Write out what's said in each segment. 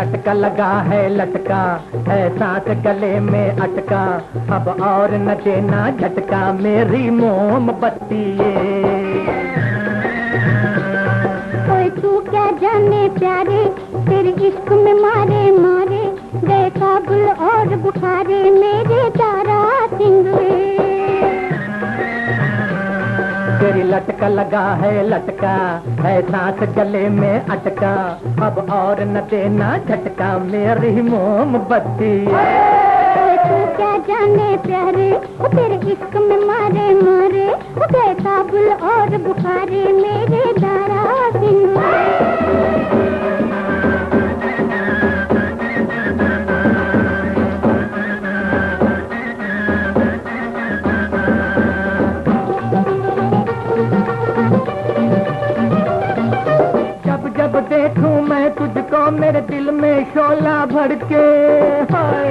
लटका लगा है लटका है सांस गले में अटका, अब और न देना झटका मेरी मोमबत्ती। कोई तू क्या जाने प्यारे, तेरे इश्क में मारे मारे गए काबुल और बुखारे मेरे तारा सिंधुए। तेरी लटका लगा है लटका है सांस गले में अटका, अब और न देना झटका मेरी मोमबत्ती। तू क्या जाने प्यारे, वो तेरे इश्क में मारे मारे वो गए काबुल और बुखारे मेरे तारा सिंधुए। जब देखूं मैं तुझको मेरे दिल में शोला भड़के, हाय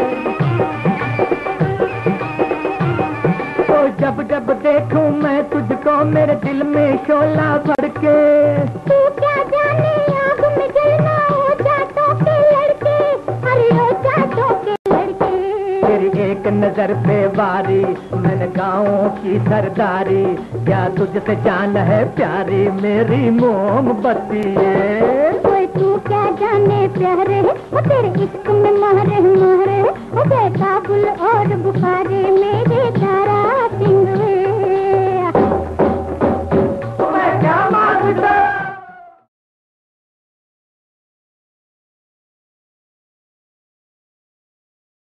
तो जब देखूं मैं तुझको मेरे दिल में शोला भड़के। तू क्या जाने आग में जलना हो जाटों के लड़के, अरे हो जाटों के लड़के। तेरी एक नजर पे वारी मैंने गाँव की सरदारी, क्या तुझसे जान है प्यारी मेरी मोमबत्ती। कोई तू क्या जाने प्यारे, वो तेरे इश्क में मारे मारे वो गए काबुल और बुखारे मेरे तारा